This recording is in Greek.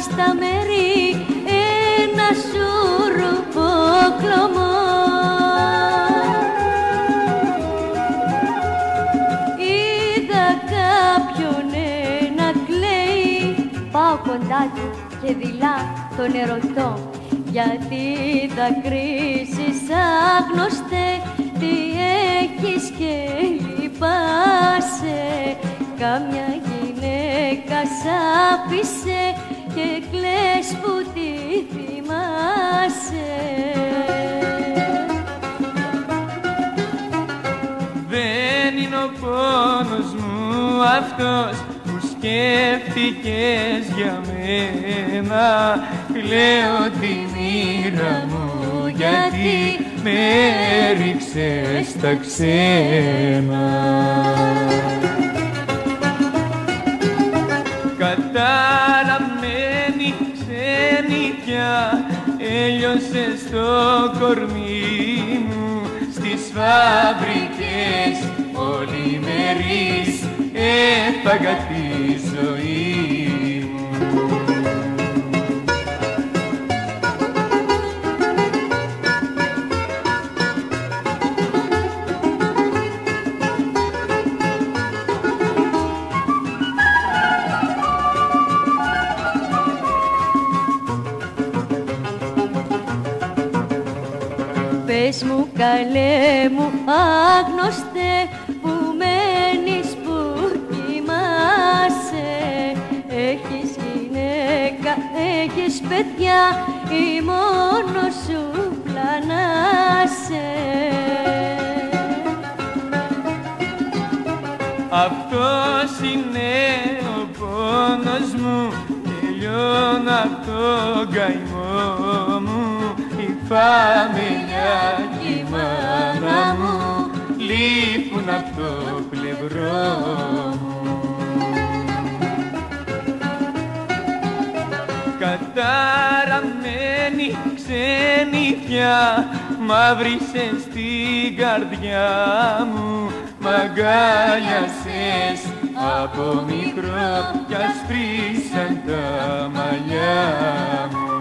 στα μέρη ένα σουρποκλωμό. Είδα κάποιον να κλαίει, πάω κοντά του και δειλά τον ερωτώ, γιατί δακρύζεις άγνωστε, τι έχεις και λυπάσαι? Κάμια γυναίκα σ' άφησε και κλαις που τη θυμάσαι. Δεν είναι ο πόνος μου αυτός που σκέφτηκες για μένα. Κλαίω τη μοίρα μου γιατί με έριξες στα ξένα. Καταραμένη ξενιτιά έλειωσε στο κορμί μου. Στις φάμπρικες πολυμερείς έφαγα τη ζωή μου. Πες μου καλέ μου άγνωστε, που μένεις που κοιμάσαι? Έχεις γυναίκα, έχεις παιδιά ή μόνος σου πλανάσαι? Αυτός είναι ο πόνος μου και λιώνω απ' τον καημό μου. Η φαμελιά και η μάνα μου λείπουν απ' το πλευρό μου. Καταραμένη ξενιτιά μαύρισες στην καρδιά μου. Μ' αγκάλιασες από μικρό κι ασπρίσαν τα μαλλιά μου.